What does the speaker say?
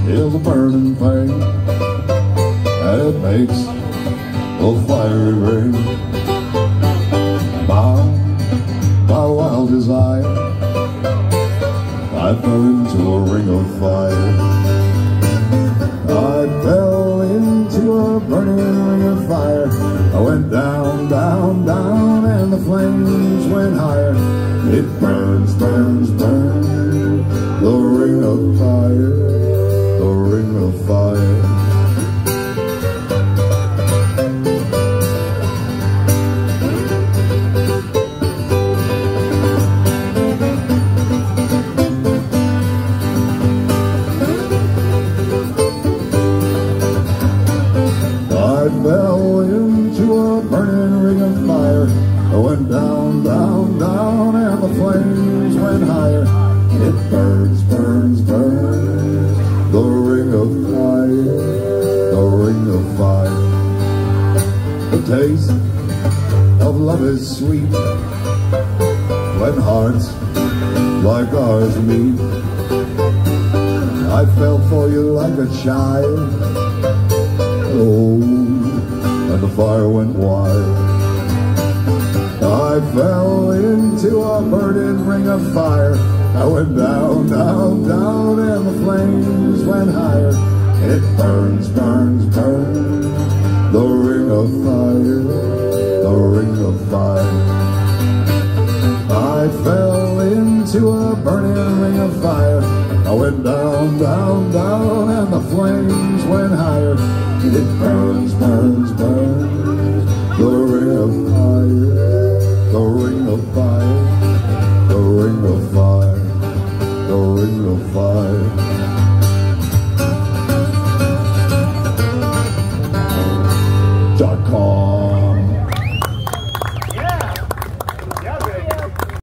is a burning pain, and it makes a fiery ring. Bound by wild desire, I fell into a ring of fire. I fell into a burning ring of fire. I went down, down, down, and the flames went higher. It burns, burns, burns, the ring of fire, the ring of fire. I fell into a burning ring of fire. I went down, down, down, and the flames went higher. It burns, burns, burns, the ring of fire, the ring of fire. The taste of love is sweet when hearts like ours meet. I fell for you like a child, oh, and the fire went wild. I fell into a burning ring of fire. I went down, down, down, and the flames went higher. It burns, burns, burns, the ring of fire, the ring of fire. I fell into a burning ring of fire. I went down, down, down, and the flames went higher. It burns, burns, burns, the ring of fire, the ring of fire, the ring of fire, the ring of fire.